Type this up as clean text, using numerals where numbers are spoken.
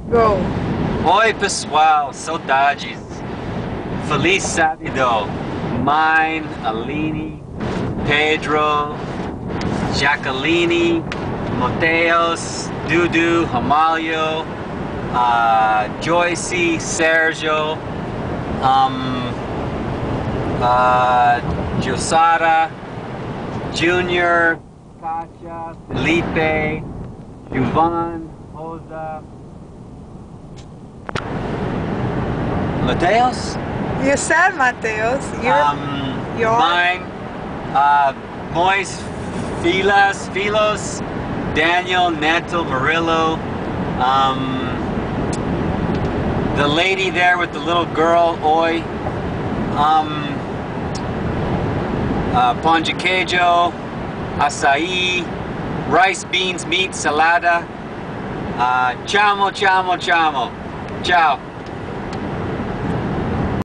Go. Oi pessoal, saudades. Feliz sábado. Mine, Aline, Pedro, Jacqueline, Mateus, Dudu, Amalio, Joyce, Sergio, Josara, Junior, Kasia, Felipe, Juvan, Rosa, Mateus? You said Mateos. Your Mine, Mois, Philos, Daniel, Neto, Murillo, the lady there with the little girl, Oi, Ponjaquejo, Açaí, rice, beans, meat, salada, chamo. Ciao.